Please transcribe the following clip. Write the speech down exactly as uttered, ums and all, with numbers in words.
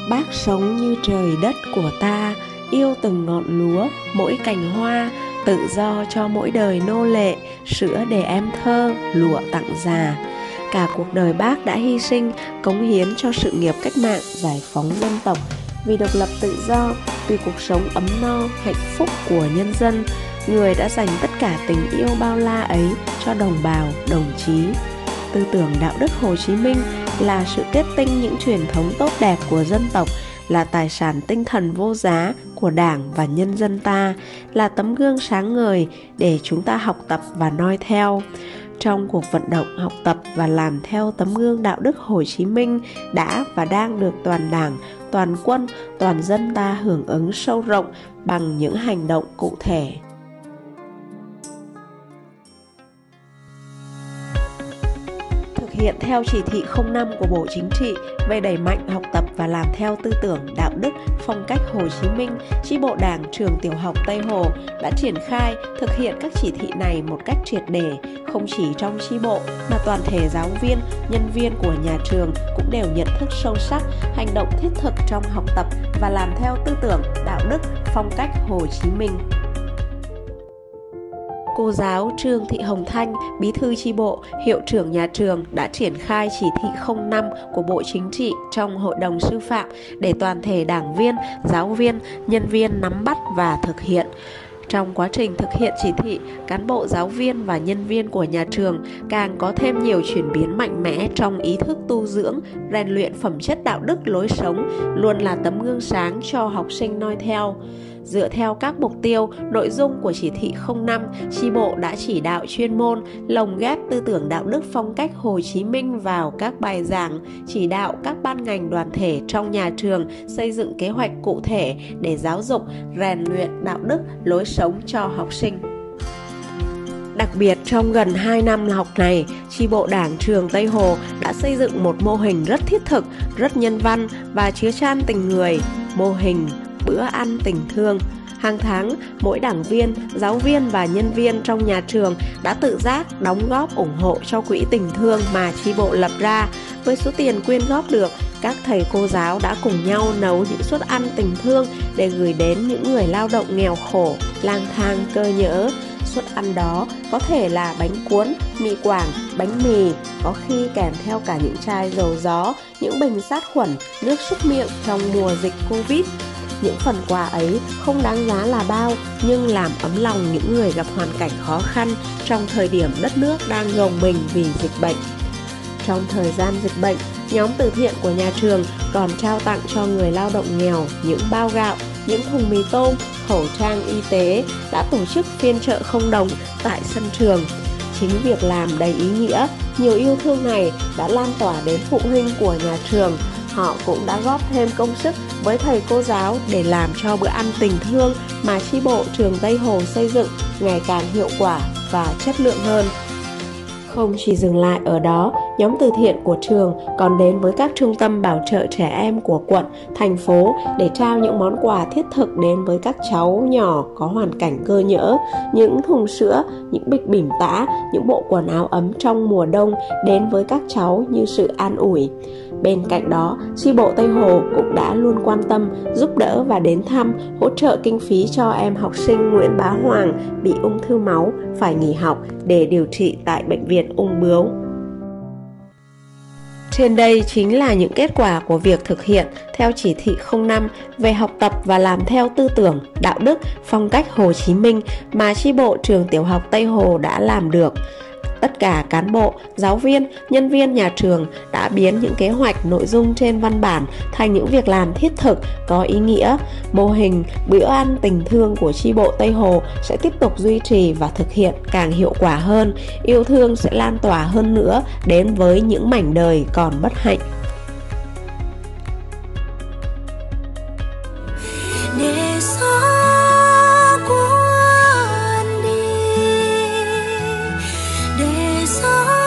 Bác sống như trời đất của ta, yêu từng ngọn lúa, mỗi cành hoa, tự do cho mỗi đời nô lệ, sữa để em thơ, lụa tặng già. Cả cuộc đời bác đã hy sinh, cống hiến cho sự nghiệp cách mạng, giải phóng dân tộc, vì độc lập tự do, vì cuộc sống ấm no, hạnh phúc của nhân dân. Người đã dành tất cả tình yêu bao la ấy cho đồng bào, đồng chí. Tư tưởng đạo đức Hồ Chí Minh là sự kết tinh những truyền thống tốt đẹp của dân tộc, là tài sản tinh thần vô giá của Đảng và nhân dân ta, là tấm gương sáng ngời để chúng ta học tập và noi theo. Trong cuộc vận động học tập và làm theo tấm gương đạo đức Hồ Chí Minh đã và đang được toàn Đảng, toàn quân, toàn dân ta hưởng ứng sâu rộng bằng những hành động cụ thể. Thực hiện theo chỉ thị không năm của Bộ Chính trị về đẩy mạnh học tập và làm theo tư tưởng đạo đức phong cách Hồ Chí Minh, chi bộ Đảng trường tiểu học Tây Hồ đã triển khai thực hiện các chỉ thị này một cách triệt để, không chỉ trong chi bộ mà toàn thể giáo viên, nhân viên của nhà trường cũng đều nhận thức sâu sắc, hành động thiết thực trong học tập và làm theo tư tưởng đạo đức phong cách Hồ Chí Minh. Cô giáo Trương Thị Hồng Thanh, bí thư chi bộ, hiệu trưởng nhà trường đã triển khai chỉ thị không năm của Bộ Chính trị trong Hội đồng Sư phạm để toàn thể đảng viên, giáo viên, nhân viên nắm bắt và thực hiện. Trong quá trình thực hiện chỉ thị, cán bộ giáo viên và nhân viên của nhà trường càng có thêm nhiều chuyển biến mạnh mẽ trong ý thức tu dưỡng, rèn luyện phẩm chất đạo đức lối sống, luôn là tấm gương sáng cho học sinh noi theo. Dựa theo các mục tiêu, nội dung của chỉ thị không năm, chi bộ đã chỉ đạo chuyên môn lồng ghép tư tưởng đạo đức phong cách Hồ Chí Minh vào các bài giảng, chỉ đạo các ban ngành đoàn thể trong nhà trường xây dựng kế hoạch cụ thể để giáo dục, rèn luyện đạo đức, lối sống cho học sinh. Đặc biệt trong gần hai năm học này, chi bộ Đảng trường Tây Hồ đã xây dựng một mô hình rất thiết thực, rất nhân văn và chứa chan tình người, mô hình bữa ăn tình thương. Hàng tháng, mỗi đảng viên, giáo viên và nhân viên trong nhà trường đã tự giác đóng góp ủng hộ cho quỹ tình thương mà chi bộ lập ra. Với số tiền quyên góp được, các thầy cô giáo đã cùng nhau nấu những suất ăn tình thương để gửi đến những người lao động nghèo khổ, lang thang cơ nhỡ. Suất ăn đó có thể là bánh cuốn, mì quảng, bánh mì, có khi kèm theo cả những chai dầu gió, những bình sát khuẩn, nước súc miệng trong mùa dịch Covid. Những phần quà ấy không đáng giá là bao, nhưng làm ấm lòng những người gặp hoàn cảnh khó khăn trong thời điểm đất nước đang gồng mình vì dịch bệnh. Trong thời gian dịch bệnh, nhóm từ thiện của nhà trường còn trao tặng cho người lao động nghèo những bao gạo, những thùng mì tôm, khẩu trang y tế, đã tổ chức phiên chợ không đồng tại sân trường. Chính việc làm đầy ý nghĩa, nhiều yêu thương này đã lan tỏa đến phụ huynh của nhà trường. Họ cũng đã góp thêm công sức với thầy cô giáo để làm cho bữa ăn tình thương mà chi bộ trường Tây Hồ xây dựng ngày càng hiệu quả và chất lượng hơn. Không chỉ dừng lại ở đó, nhóm từ thiện của trường còn đến với các trung tâm bảo trợ trẻ em của quận, thành phố để trao những món quà thiết thực đến với các cháu nhỏ có hoàn cảnh cơ nhỡ, những thùng sữa, những bịch bỉm tã, những bộ quần áo ấm trong mùa đông đến với các cháu như sự an ủi. Bên cạnh đó, chi bộ Tây Hồ cũng đã luôn quan tâm, giúp đỡ và đến thăm, hỗ trợ kinh phí cho em học sinh Nguyễn Bá Hoàng bị ung thư máu phải nghỉ học để điều trị tại bệnh viện ung bướu. Trên đây chính là những kết quả của việc thực hiện theo chỉ thị không năm về học tập và làm theo tư tưởng, đạo đức, phong cách Hồ Chí Minh mà chi bộ trường tiểu học Tây Hồ đã làm được. Tất cả cán bộ, giáo viên, nhân viên nhà trường đã biến những kế hoạch nội dung trên văn bản thành những việc làm thiết thực, có ý nghĩa. Mô hình bữa ăn tình thương của chi bộ Tây Hồ sẽ tiếp tục duy trì và thực hiện càng hiệu quả hơn. Yêu thương sẽ lan tỏa hơn nữa đến với những mảnh đời còn bất hạnh. Để gió cuốn đi, để gió